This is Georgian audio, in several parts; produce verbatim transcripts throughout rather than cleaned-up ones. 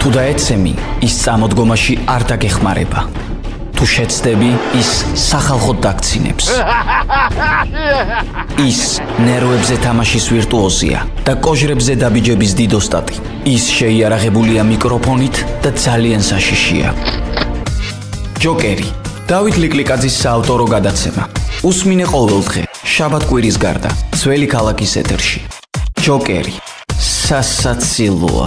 თუ დაეცემი, ის წამოდგომაში არ დაგეხმარება. თუ შეცდები, ის სახალხოდ დაგცინებს. ის ნერვებზე თამაშის ვირტუოზია და კოჟრებზე დაბიჯების დიდოსტატი. ის შეიარაღებულია მიკროფონით და ძალიან საშიშია. ჯოკერი. დავით ლიკლიკაძის საავტორო გადაცემა. უსმინე ყოველდღე, შაბათ-კვირის გარდა, ძველი ქალაქის ეთერში. ჯოკერი. სასაცილოა.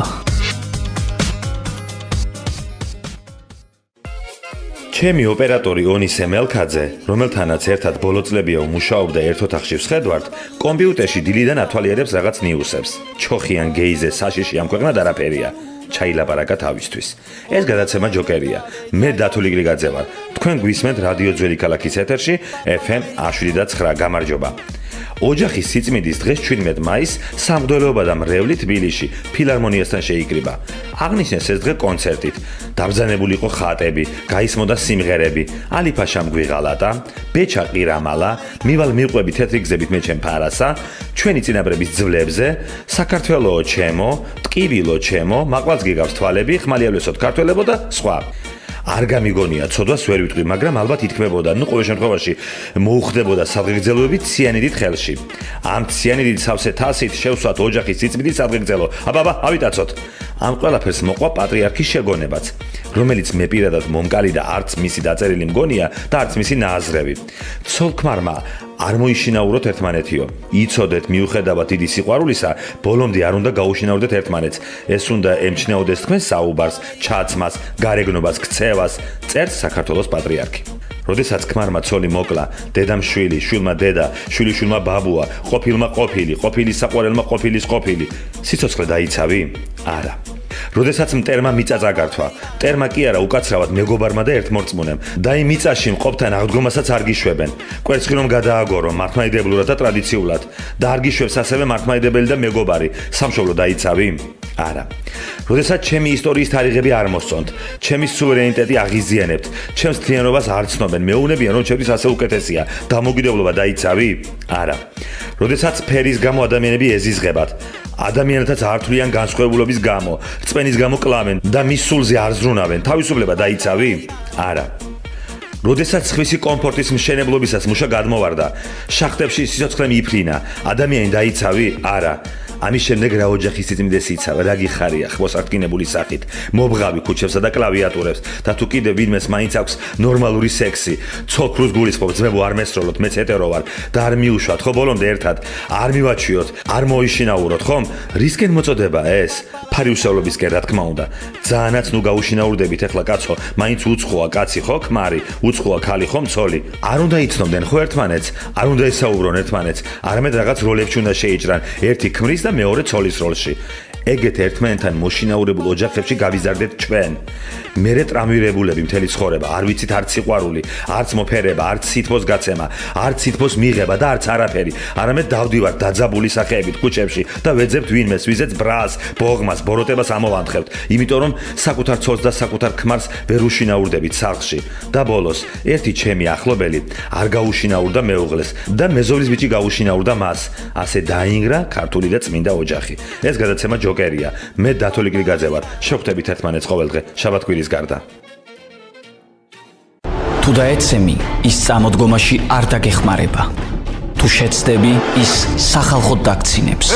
ჩემი ოპერატორი ონი სემელქაძე, რომელთანაც ერთად ბოლო წლებია უმუშაობდა ერთ ოთახში ვსხედვართ, კომპიუტერში დილიდან ათვალიერებს რაღაც ნიუსებს. ჩოხიან გეიზე საშიში ამ ქვეყნად არაფერია. ჩაილაპარაკა თავისთვის. ეს გადაცემა ჯოკერია. მე დათო ლიკლიკაძე ვარ. თქვენ გვისმენთ რადიო ძველი ქალაქის ეთერში ეფ ემ შვიდ და ცხრა. გამარჯობა. ოჯახის სიწმინდის დღეს ჩვიდმეტ მაისს სამღვდელოობა და მრევლი თბილისში ფილარმონიასთან შეიკრიბა. აღნიშნეს ეს დღე კონცერტით. დაბრძანებული იყო ხატები, გაისმოდა სიმღერები. ალიფაშამ გვიღალატა, ბეჩა ყირამალა, მივალ მიყვები თეთრი გზებით მე ჩემ ფარასა, ჩვენი წინაპრების ძვლებზე, საქართველოო ჩემო, ტკივილო ჩემო, მაყვალს გიგავს თვალები, ხმალიავლესოთ ქართველებო და სხვა. არ გამიგონია, ცოდვას ვერ ვიტყვი, მაგრამ ალბათ ითქმებოდა, ნუ ყოველ შემთხვევაში მოუხდებოდა სადღეგრძელოებით ციანიდით ხელში. ამ ციანიდით სავსე თასით შევსვათ ოჯახის სიწმინდის სადღეგრძელო. აბაბა, ავიტაცოთ. ამ ყველაფერს მოყვა პატრიარქის შეგონებაც, რომელიც მე პირადად მომკალი და არც მისი დაწერილი მგონია და არც მისი ნააზრევი. ცოლ-ქმარმა არ მოიშინაუროთ ერთმანეთიო. იცოდეთ, მიუხედავად დიდი სიყვარულისა, ბოლომდე არ უნდა გაუშინაურდეთ ერთმანეთს. ეს უნდა ემჩნეოდეს თქვენ საუბარს, ჩაცმას, გარეგნობას, ქცევას, წერს საქართველოს პატრიარქი. როდესაც ქმარმა ცოლი მოკლა, დედამ შვილი, შვილმა დედა, შვილიშვილმა ბაბუა, ყოფილმა ყოფილი, ყოფილის საყვარელმა ყოფილის ყოფილი. სიცოცხლე დაიცავი? არა. როდესაც მტერმა მიწა წაგართვა, მტერმა კი არა, უკაცრავად მეგობარმა და ერთმორწმუნემ. და იმ მიწაში მყოფთან აღდგომასაც არ გიშვებენ. კვერცხი რომ გადააგორო მართლმადიდებლურად და ტრადიციულად და არ გიშვებს ასევე მართლმადიდებელი და მეგობარი. სამშობლო დაიცავი? არა. როდესაც ჩემი ისტორიის თარიღები არ მოსწონთ, ჩემი სუვერენიტეტი აღიზიანებთ, ჩემს მთლიანობას არ ცნობენ, მეუბნებიან, რომ ჩემთვის ასე უკეთესია, დამოუკიდებლობა დაიცავი? არა. როდესაც ფერის გამო ადამიანები ეზიზღებათ, ადამიანთაც არ თვლიან განსხვავებულობის გამო, რწმენის გამო კლავენ და მის სულზე არ ზრუნავენ, თავისუფლება დაიცავი? არა. როდესაც სხვისი კომფორტის მშენებლობისას მუშა გადმოვარდა, შახტებში სიცოცხლე მიიფრინა, ადამიანი დაიცავი? არა. ამის შემდეგ რა ოჯახის სიწმინდეს იცავ, რა გიხარია ხმოსარდგინებული სახით, მობღავი ქუჩებსა და კლავიატურებს და თუ კიდევ ვინმეს მაინც აქვს ნორმალური სექსი, ცოლ-ქმრუს გულისხმობ, ძმებო არ მესროლოთ, მეც ჰეტერო ვარ და არ მიუშვათ, ხო ბოლომდე ერთად, არ მივაჩვიოთ, არ მოიშინაუროთ, ხომ? რისკენ მოწოდება ეს? ფარიუსევლობისკენ რა თქმა უნდა. ძალიანაც ნუ გაუშინაურდებით ახლა კაცო, მაინც უცხოა კაცი ხო, ქმარი, უცხოა ქალი ხომ, ცოლი. არ უნდა იცნობდნენ ხო ერთმანეთს, არ უნდა ესაუბრონ ერთმანეთს, არამედ რაღაც როლებში უნდა შეიჭრან, ერთი ქმრის და მეორე ცოლის როლში. ეგეთ ერთმანეთთან მოშინაურებულ ოჯახებში გავიზარდეთ ჩვენ. მერე ტრამვირებულები მთელი ცხოვრება, არ ვიცით არც სიყვარული, არც მოფერება, არც სითბოს გაცემა, არც სითბოს მიღება და არც არაფერი. არამედ დავდივართ დაძაბული სახეებით ქუჩებში და ვეძებთ ვინმეს, ვიზეც ბრას, ბოღმას, ბოროტებას ამოვანთხევთ, იმიტომ რომ საკუთარ ცოლს და საკუთარ ქმარს ვერ უშინაურდებით სახლში. და ბოლოს, ერთი ჩემი ახლობელი არ გაუშინაურდა მეუღლეს და მეზობლის ბიჭი გაუშინაურდა მას. ასე დაინგრა ქართული და წმინდა ოჯახი. ეს გადაცემა ჯოკერია. მე დათო ლიკლიკაძე ვარ. შევხვდებით ერთმანეთს ყოველდღე, შაბათ-კვირის გარდა. თუ დაეცემი, ის წამოდგომაში არ დაგეხმარება. თუ შეცდები, ის სახალხოდ დაგცინებს.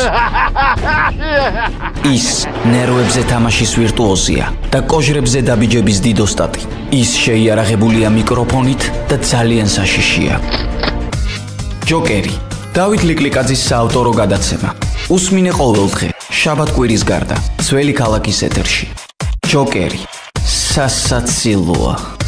ის ნერვებზე თამაშის ვირტუოზია და კოჟრებზე დაბიჯების დიდოსტატი. ის შეიარაღებულია მიკროფონით და ძალიან საშიშია. ჯოკერი. დავით ლიკლიკაძის საავტორო გადაცემა. უსმინე ყოველდღე, შაბათ-კვირის გარდა, ძველი ქალაქის ეთერში. ჯოკერი. სასაცილოა.